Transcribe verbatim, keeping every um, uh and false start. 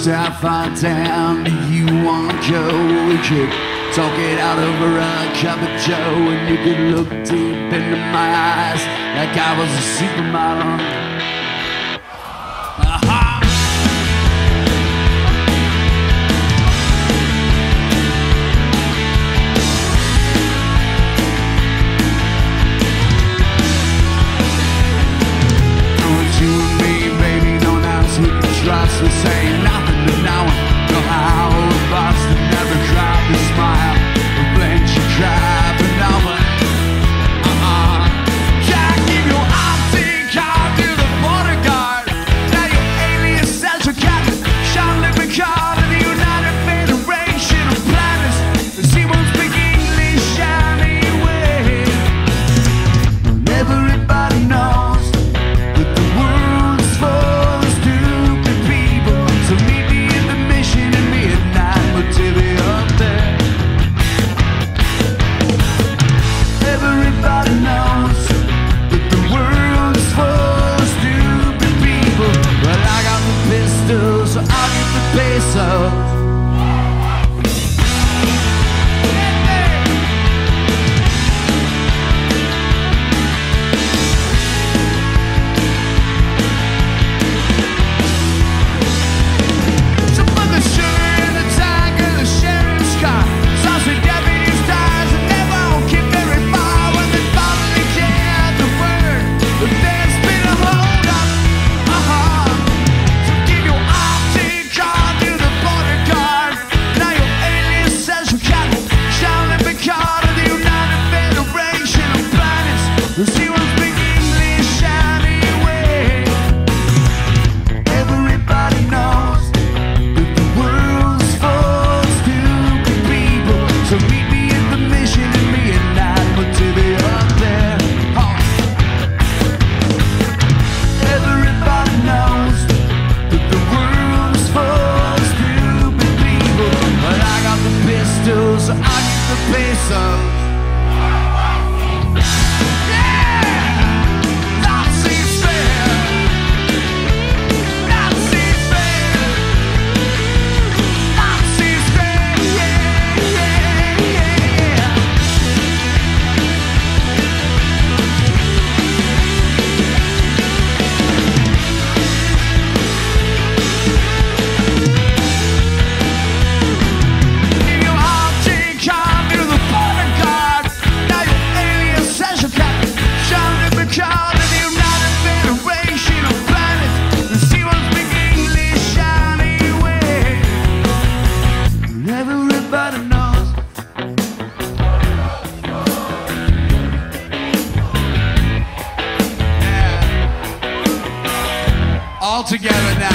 First I find down, do you want Joe? We could talk it out over a cup of Joe, and you could look deep into my eyes like I was a supermodel. Uh-huh. You and me, baby, don't ask who can trust. This ain't nothing to no one. No how we're busted, never cried to smile. We blame you cry for no one. Uh-uh. Can't give your I D card to the border guard. Now your alien central captain, Sean Living card of the United Federation of Planets. The sea won't speak English anyway. Everybody knows so I'll get the pesos. So put the sugar in the tank of the sheriff's car. Sausage deputies dies and they won't get very far when they finally get the word that there's been a hold up. Uh-huh. The sea won't speak English anyway. Everybody knows that the world's for stupid people. So meet me at the mission and me at night, but to be up there. Oh. Everybody knows that the world's for stupid people. But I got the pistols, so I get the pesos. All together now.